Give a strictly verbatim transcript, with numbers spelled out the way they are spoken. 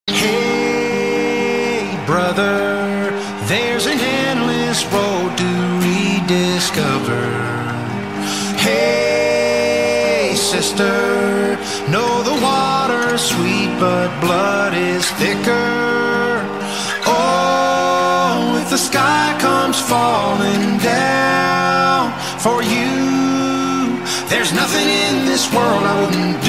Hey, brother, there's an endless road to rediscover. Hey, sister, know the water's sweet, but blood is thicker. Oh, if the sky comes falling down for you, there's nothing in this world I wouldn't